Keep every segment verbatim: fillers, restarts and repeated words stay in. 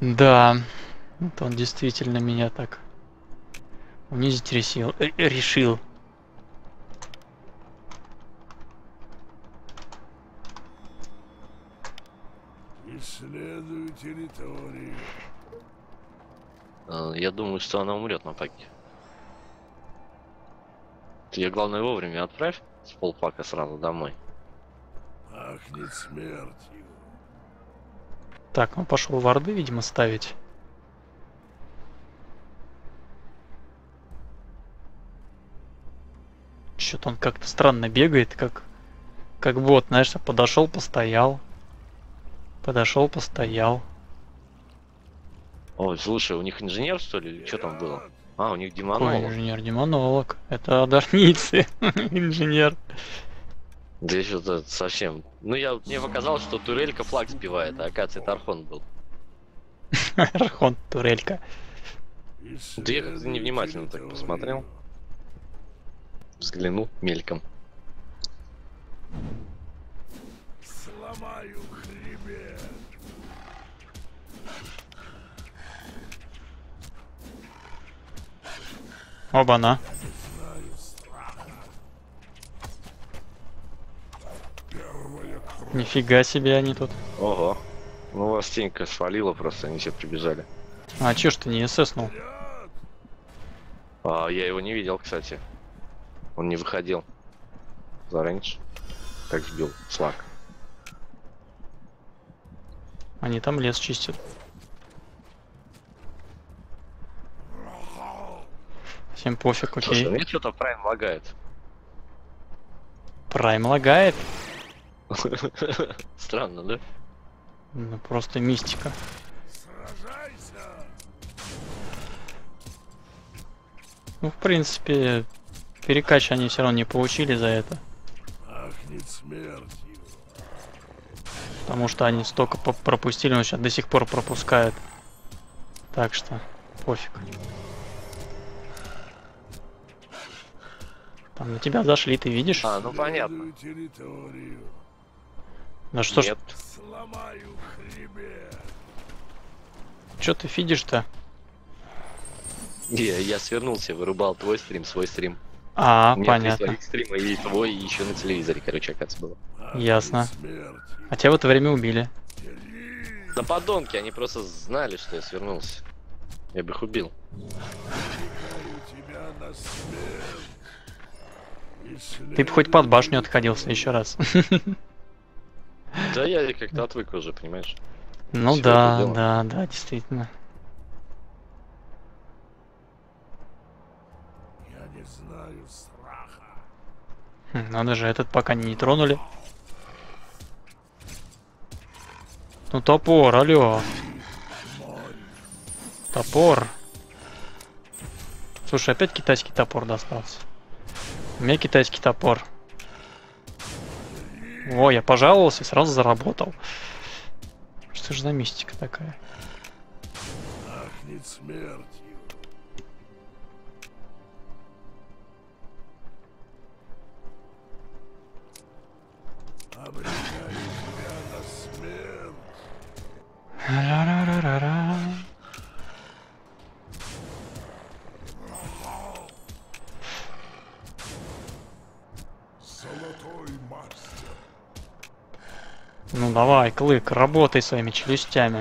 Да, это он действительно меня так унизить решил. э, решил. Исследую территорию. Э, Я думаю, что она умрет на паке. Ты ее, главное, вовремя отправь с полпака сразу домой. Пахнет смертью. Так, он пошел варды, видимо, ставить. Что-то он как-то странно бегает, как как бот, знаешь, подошел, постоял, подошел, постоял. Ой, слушай, у них инженер, что ли? Что там было? А, у них Какой демонолог. инженер-демонолог? Это одарницы, инженер. Да я что-то совсем... Ну, я, мне показалось, что турелька флаг сбивает, а оказывается, это Архон был. Архон, турелька. Да я как-то невнимательно так посмотрел. Взглянул мельком. Сломаю хребет. Оба-на. Знаю страха. Первая кровь. Нифига себе они тут. Ого. Ну, вас тенька свалила просто, они все прибежали. А чё ж ты не эсэснул? А, я его не видел, кстати. Он не выходил. Зараньше. Как сбил флаг. Они там лес чистят. Всем пофиг, Слушай, окей. мне что-то Прайм лагает. Прайм лагает. Странно, да? Ну просто мистика. Сражайся. Ну, в принципе, перекач они все равно не получили за это. Пахнет смертью. Потому что они столько по- пропустили, но сейчас до сих пор пропускают. Так что, пофиг. Там на тебя зашли, ты видишь? А, ну понятно. Исследую территорию. Да что ж, Нет. Сломаю хребет. что ты видишь-то? Я, я свернулся, вырубал твой стрим, свой стрим. А, У меня три понятно. своих стрима и твой, и еще на телевизоре, короче, оказывается, было. Пахнет Ясно. смертью. А тебя в это время убили. Дели. Да подонки, они просто знали, что я свернулся. Я бы их убил. Обрекаю тебя на смерть. Ты бы хоть под башню отходил в следующий раз. Да я как-то отвык уже, понимаешь? Ну Всё это да, дело. да, да, действительно. Я не знаю страха. Хм, Надо же, этот пока не тронули. Ну топор, алло. Топор. Слушай, опять китайский топор достался. У меня китайский топор. О, я пожаловался и сразу заработал. Что же за мистика такая? Пахнет смертью. Обрекаю тебя на смерть. Ра-ра-ра-ра-ра. Золотой мастер. Ну давай, Клык, работай своими челюстями.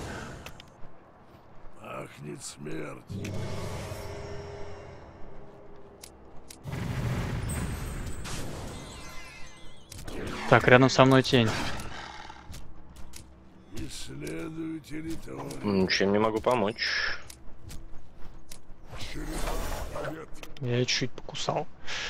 Пахнет смертью. Так, рядом со мной тень. Исследую территорию. Ничем не могу помочь. Я ее чуть покусал.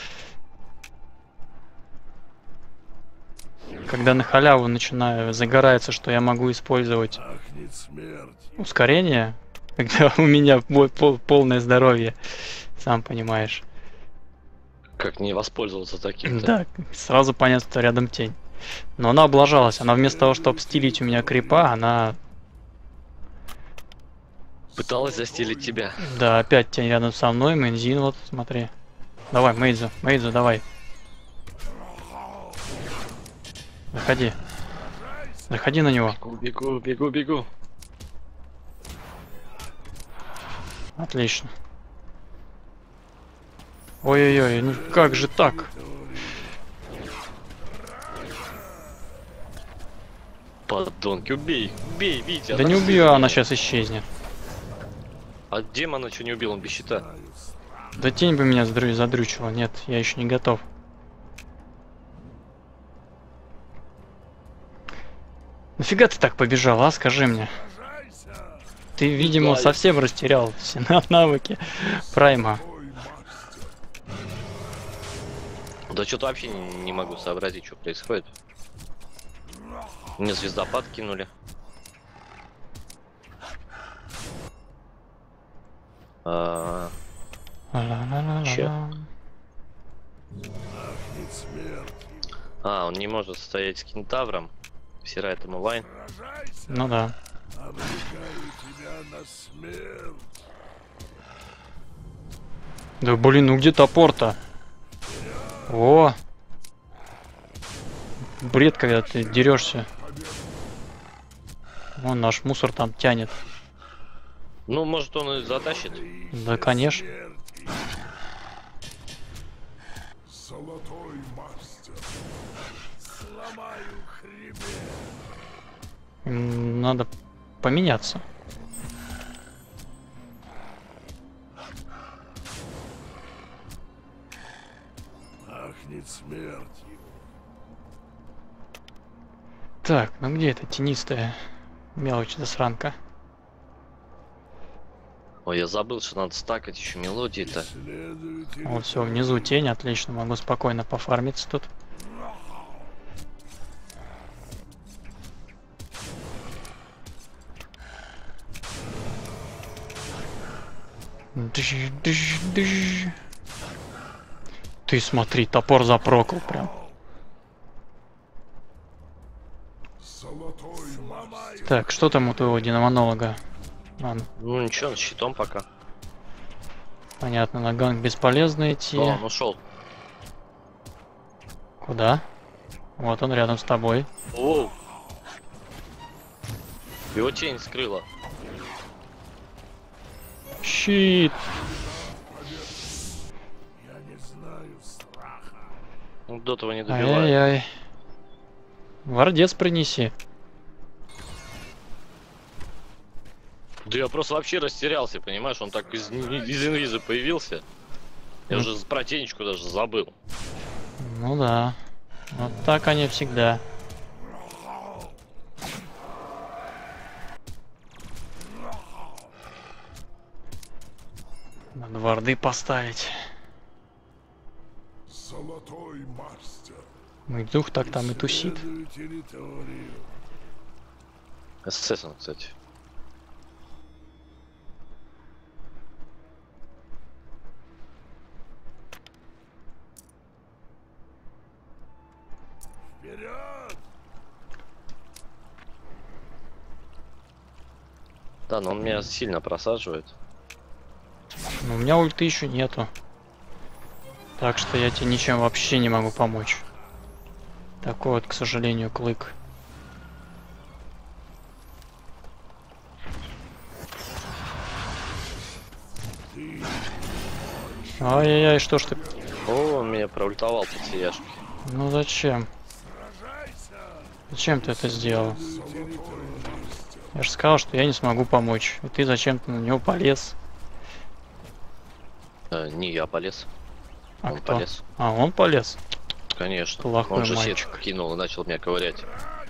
Когда на халяву начинаю, загорается, что я могу использовать Пахнет смертью. ускорение, когда у меня бо- пол- полное здоровье, сам понимаешь. Как не воспользоваться таким-то? Да, сразу понятно, что рядом тень. Но она облажалась. Она вместо того, чтобы стилить у меня крипа, она... Пыталась застелить тебя. Да, опять тень рядом со мной. Мэнзин, вот, смотри. Давай, Мейдзу, Мейдзу, давай. Заходи. Заходи на него. Бегу, бегу, бегу, бегу. Отлично. Ой-ой-ой, ну как же так? Подонки, убей, убей, Витя. Да не отомсти убью, за она меня. сейчас исчезнет. А демона что не убил, он без щита. Да тень бы меня задрю- задрючила. Нет, я еще не готов. Нафига ты так побежал, а? Скажи мне. Ты, видимо, знаю. совсем растерял все на- навыки Прайма. Да что-то вообще не, не могу сообразить, что происходит. Мне звездопад кинули. А, Ла-ла-ла-ла-ла. Чё? Пахнет смерть. а, он не может стоять с кентавром. Всирает ему лайн. Сражайся. Ну да. Обрекаю тебя на смерть. Да блин, ну где топор-то? О! Бред, когда ты дерешься. Вон наш мусор там тянет. Ну, может, он и затащит. Да, конечно. Смерти. Золотой мастер. Сломаю хребет. М, Надо поменяться. Пахнет смертью. Так, ну где эта тенистая мелочь засранка? Ой, я забыл, что надо стакать еще мелодии-то. Исследуйте. Вот все, внизу тень, отлично, могу спокойно пофармиться тут. Дыщ, дыщ, дыщ. Ты смотри, топор запрокал прям. Золотой мастер. Так, что там у твоего демонолога? Ладно, Ну ничего, с щитом пока. понятно, на ганг бесполезно идти. О, он ушел. Куда? Вот он рядом с тобой. Оу. Его тень скрыла. Щит! Я не знаю страха. Ну, до того не добивает. Ай-яй-яй. Вардец принеси. Да я просто вообще растерялся, понимаешь? Он так из, из инвиза появился. Я Ну. уже про тенечку даже забыл. Ну да. Вот так они всегда. Надо варды поставить. Золотой мастер. Мой дух так там и тусит. Исследуй территорию. СС он, кстати. Вперед! Да, но он меня сильно просаживает. Но у меня ульты еще нету. Так что я тебе ничем вообще не могу помочь. Такой вот, к сожалению, клык. Ай-яй-яй, что ж ты... О, он меня проультовал по сияшке. Ну зачем? Зачем ты это сделал? Я же сказал, что я не смогу помочь. И ты зачем-то на него полез. Э, не я полез. А он кто? полез. А, он полез? Конечно. Плохой он же мальчик. сетку кинул и начал меня ковырять.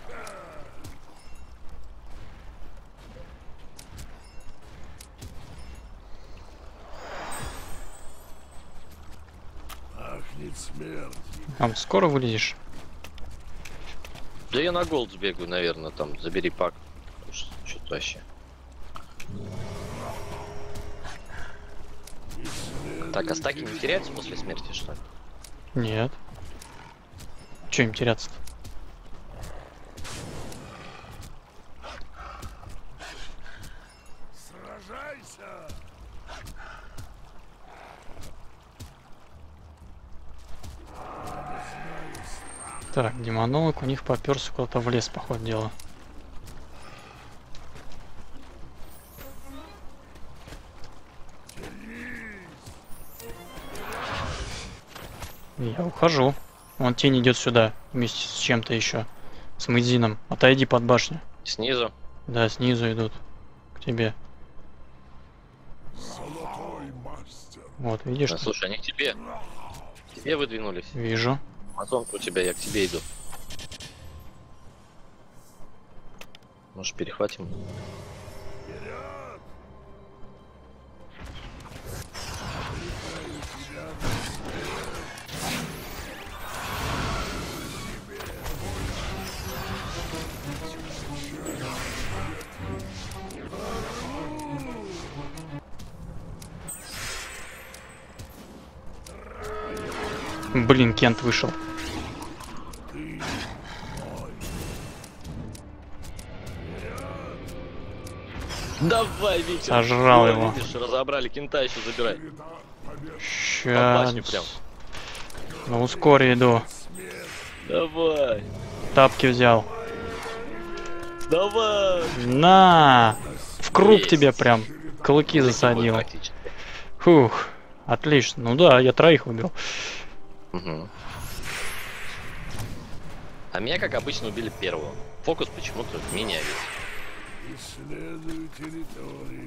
Пахнет смерть. Там скоро вылезешь? Да я на голд сбегаю, наверное, там, забери пак. Что-то вообще. Так, а стаки не теряются после смерти, что ли? Нет. Че им теряться-то? Сражайся! Так, демонолог у них поперся куда-то в лес, по ходу дела. Я ухожу. Вон тень идет сюда вместе с чем-то еще. С Мэдзином. Отойди под башню. Снизу. Да, снизу идут. К тебе. Золотой мастер. Вот, видишь? А, слушай, они к тебе. К тебе выдвинулись. Вижу. Амазонка у тебя, я к тебе иду. Может, перехватим? Блин, Кент вышел. Давай, Витя. Сожрал Ой, его. Видишь, разобрали, кента еще забирай. Щас. башню прям. На ускоре иду. Давай. Тапки взял. Давай. На! В круг Есть. тебе прям. Клыки засадил. Практически. Фух. Отлично. Ну да, я троих убил. Угу. А меня, как обычно, убили первого. Фокус почему-то меня весь. Исследую территорию.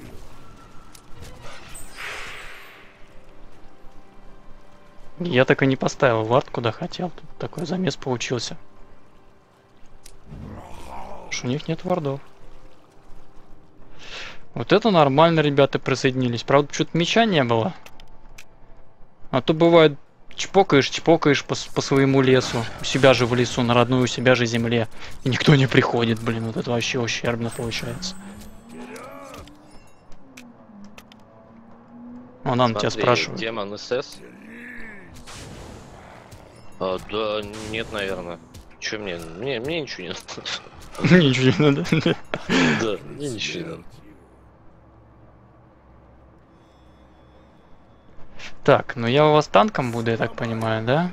Я так и не поставил вард куда хотел. Тут такой замес получился. Что у них нет вардов. Вот это нормально, ребята присоединились. Правда, что-то меча не было. А то бывает, чпокаешь, чпокаешь по, по своему лесу. У себя же в лесу, на родной у себя же земле. И никто не приходит, блин. Вот это вообще ущербно получается. Он на тебя спрашивает. Демон СС. А, да, нет, наверное. Че мне? Мне, мне ничего не надо. Ничего не надо. Да, мне ничего не надо. Так, ну я у вас танком буду, я так понимаю, да?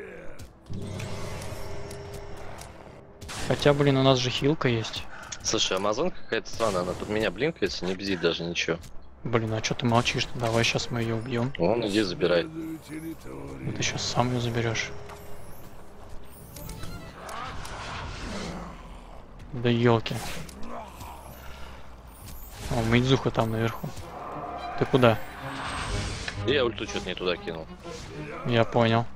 Хотя, блин, у нас же хилка есть. Слушай, Амазонка какая-то странная, она под меня блинкается, не бзит даже ничего. Блин, а что ты молчишь? Давай сейчас мы ее убьем. Вон, иди забирай. Исследую территорию. Ты сейчас сам ее заберешь. Да елки. О, Мэйдзуха там наверху. Ты куда? Я ульту что-то не туда кинул. Я понял.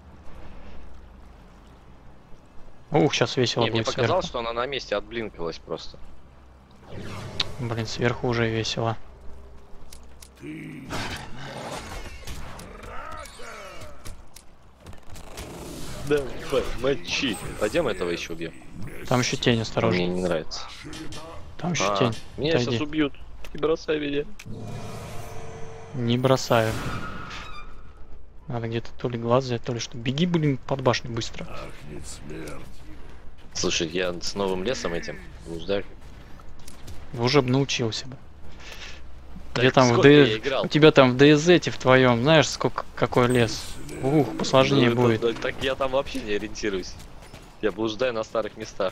Ух, сейчас весело Не, мне будет показалось, сверху. что она на месте отблинкалась просто. Блин, сверху уже весело. Давай, мочи. Пойдем этого еще убьем. Там еще тень, осторожно. Мне не нравится. Там еще А, тень. меня Отойди. сейчас убьют. Не бросай меня. Не бросаю. Надо где-то то ли глаз взять, то ли что. Беги, блин, под башню быстро. Пахнет смерть. Слушай, я с новым лесом этим блуждаю. Уже бы научился бы. Так Где там в сколько Д... я играл? У тебя там в ДЗ в твоем, знаешь, сколько какой лес? Ух, посложнее Ну, это- будет. да, так я там вообще не ориентируюсь. Я блуждаю на старых местах.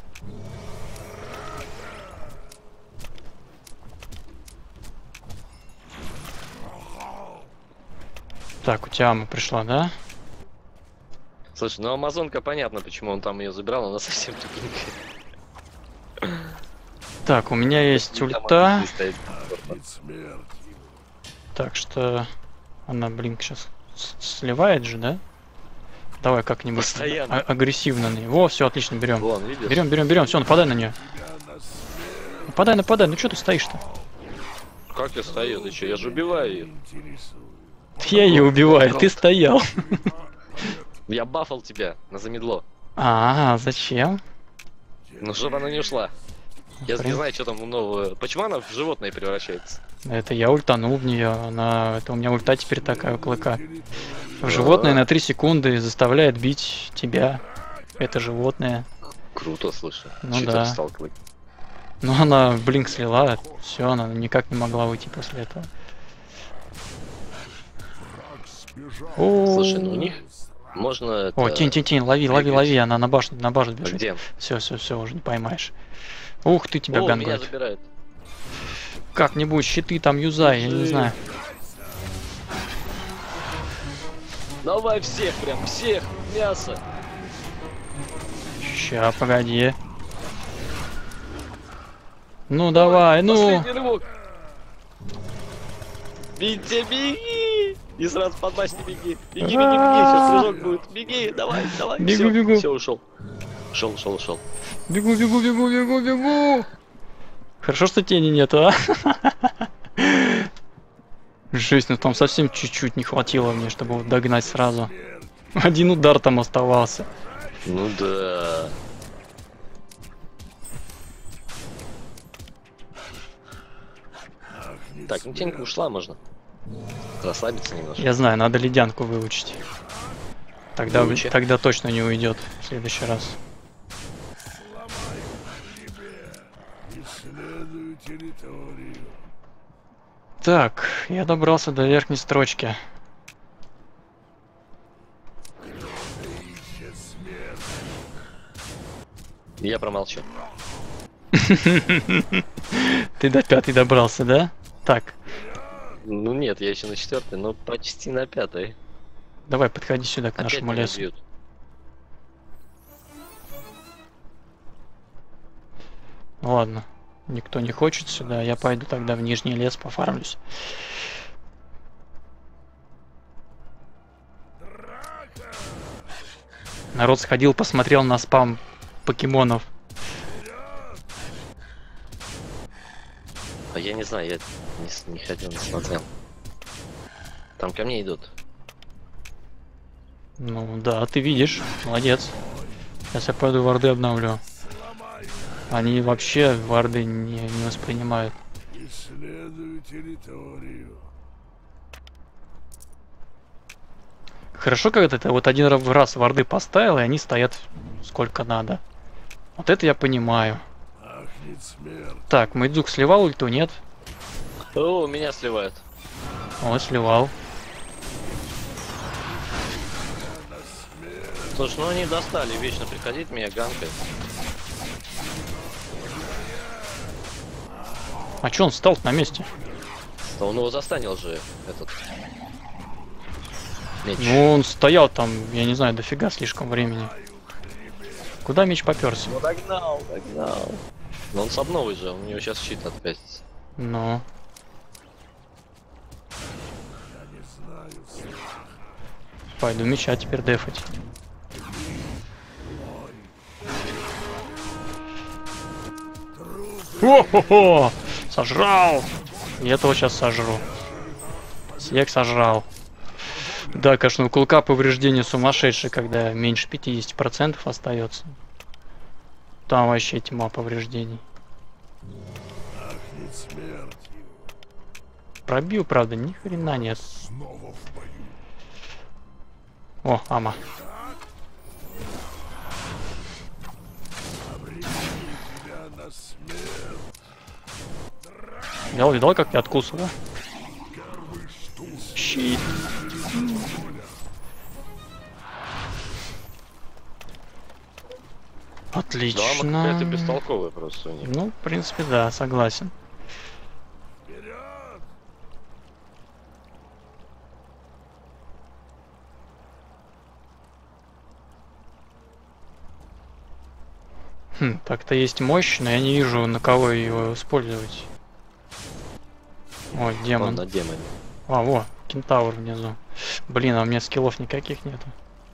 Так, у тебя Ама пришла, да? Слушай, ну Амазонка понятно, почему он там ее забирал, она совсем тупенькая. Так, у меня есть Там ульта, отлично стоит. Пахнет смерть. так что она, блин, сейчас сливает же, да? Давай как-нибудь Постоянно. а- агрессивно на нее. Во, все, отлично, берем. Вон, видишь? Берем, берем, берем, все, нападай на нее. Тебя на смерть Нападай, нападай, ну что ты стоишь-то? Как я стою? Ты что, я же убиваю ее. интересует. Я ее убиваю, ты стоял. Я бафал тебя на замедло. А, зачем? Ну, чтобы она не ушла. Я Хрен. не знаю, что там у нового. Почему она в животное превращается? Это я ультанул в нее, она, это у меня ульта теперь такая у клыка. Животное на три секунды заставляет бить тебя. Это животное. Круто, слушай. Ну Читер да. стал клык. Но она блинк слила, все, она никак не могла выйти после этого. О, Слушай, ну у них можно... О, это, тень, тень, тень, лови, лови, двигать. лови, она на башню, на башню А бежит. где? Все, все, все, уже не поймаешь. Ух ты, тебя О, меня гангает. забирают. Как-нибудь щиты там юзай, я не Держи. знаю. Давай всех, прям всех, мясо. Ща, погоди. Ну давай, ну. Последний рывок. Бейте, беги! И сразу под басни беги. Беги, беги, беги, сейчас прыжок будет. Беги, давай, давай. Бегу, бегу. Все, ушел. Ушел, ушел, ушел. Бегу, бегу, бегу, бегу, бегу. Хорошо, что тени нету, а? Жесть, ну там совсем чуть-чуть не хватило мне, чтобы вот догнать сразу. Один удар там оставался. Ну да. Так, ну тенька ушла, можно расслабиться немножко. Я знаю, надо ледянку выучить. Тогда, Выучи. тогда точно не уйдет в следующий раз. Исследую территорию. Так, я добрался до верхней строчки. Ищет смерть. Я промолчу. Ты до пятой добрался, да? Так, Ну нет, я еще на четвертой, но почти на пятой. давай подходи сюда к Опять нашему меня лесу. бьют. Ладно, никто не хочет сюда, я пойду тогда в нижний лес пофармлюсь. Народ сходил, посмотрел на спам покемонов. А я не знаю, я не, с- не ходил, не смотрел. Там ко мне идут. Ну да, ты видишь, молодец. Сейчас я пойду варды обновлю. Они вообще варды не, не воспринимают. Исследую территорию. Хорошо, когда ты вот один раз варды поставил, и они стоят сколько надо. Вот это я понимаю. Ахнет смерть. Так, Мэйдзук сливал ульту, нет? О, меня сливают. О, сливал. Слушай, ну они достали, вечно приходить меня ганкать. А чё он встал на месте? Да он его застанил же, этот... Меч. Ну, он стоял там, я не знаю, дофига слишком времени. Куда меч поперся? Ну догнал, догнал. Но он с обновой же, у него сейчас щит откатится. Ну. Я не знаю страха. Пойду меча теперь дефать. О-хо-хо! Сожрал! И этого сейчас сожру. Всех сожрал. Да, конечно, у кулка повреждение сумасшедшее, когда меньше пятидесяти процентов остается. Там вообще тьма повреждений. Ахнет смертью. Пробил, правда, ни хрена нет. Снова в бою. О, ама. Обречу тебя на смерть. Видал, видал, как я откусываю? Щит. Дама Отлично. какая-то бестолковая просто у них. Ну, в принципе, да, согласен. Вперед! Хм, так-то есть мощь, но я не вижу, на кого ее использовать. О, Он демон. на демоне. А, во, кентавр внизу. Блин, а у меня скиллов никаких нету.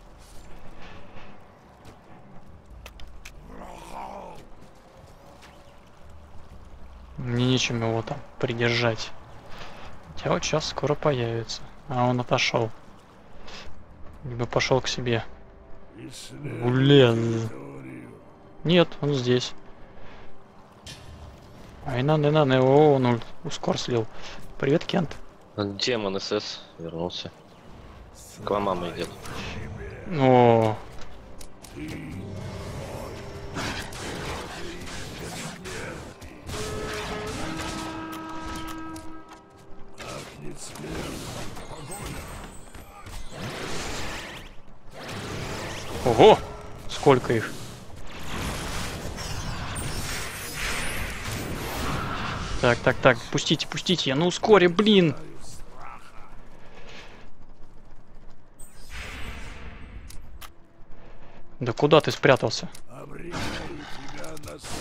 Мне нечем его там придержать. Хотя вот сейчас скоро появится. А он отошел. Либо пошел к себе. Исследую Блин. территорию. Нет, он здесь. Айна, нена, не, о, он ульт, ускор слил. Привет, Кент. Демон СС вернулся. К вам мама идет. О, Ахнет смерть. ого, сколько их. Так, так, так, пустите, пустите, я на ускоре, блин. Да куда ты спрятался? Обрекаю тебя на смерть.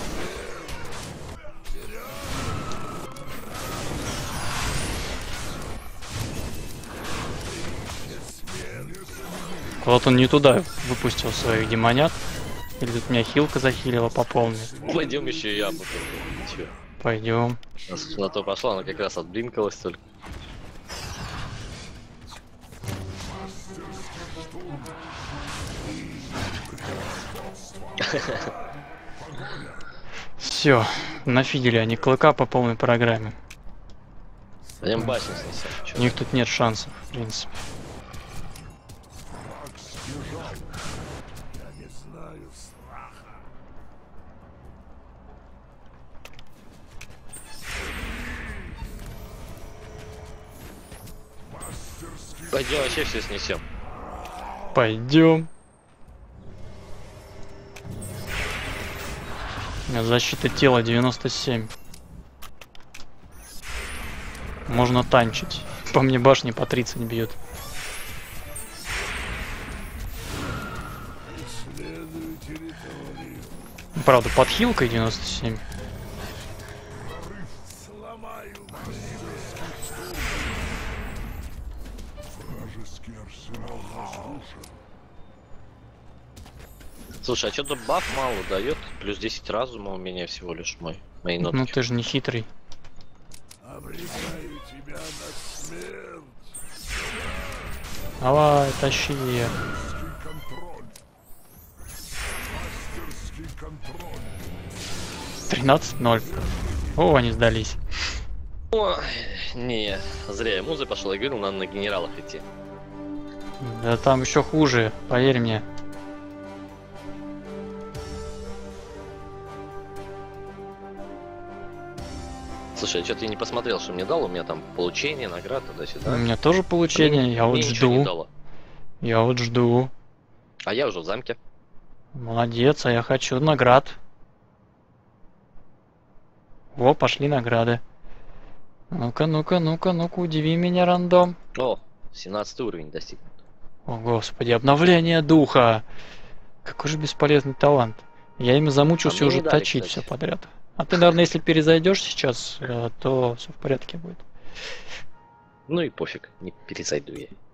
Куда-то он не туда выпустил своих демонят. Или тут меня хилка захилила по полной. Пойдем еще яму. Чё? Пойдем. Раз на то пошла, она как раз отблинкалась только. Все, нафидели они клыка по полной программе. Пойдем башню снесем. Чё? У них тут нет шансов, в принципе. Я не знаю страха. Пойдем вообще все снесем. Пойдем. У меня защита тела девяносто семь. Можно танчить. По мне башни по тридцать бьют. Исследую территорию. Правда, под хилкой девяносто семь. Сломаю. Вражеский арсенал разрушен. Слушай, а что-то баф мало дает? Плюс десять разума у меня всего лишь мой. Мои нотки. Ну ты же не хитрый. Обрекаю тебя на смерть. Давай, тащи. Мастерский контроль. Мастерский контроль. тринадцать ноль. О, они сдались. Ой, не, зря я музы пошел, я говорил, надо на генералах идти. Да там еще хуже, поверь мне. Слушай, я что-то не посмотрел, что мне дал, у меня там получение, наград, У туда-сюда. меня тоже получение, я вот Мне ничего не жду. дало. Я вот жду. А я уже в замке. Молодец, а я хочу наград. Во, пошли награды. Ну-ка, ну-ка, ну-ка, ну-ка, удиви меня, рандом. О, семнадцатый уровень достигнут. О, господи, обновление духа. Какой же бесполезный талант. Я ими замучился А мне уже не дали, точить кстати. все подряд. А ты, наверное, если перезайдешь сейчас, э, то все в порядке будет. Ну и пофиг, не перезайду я.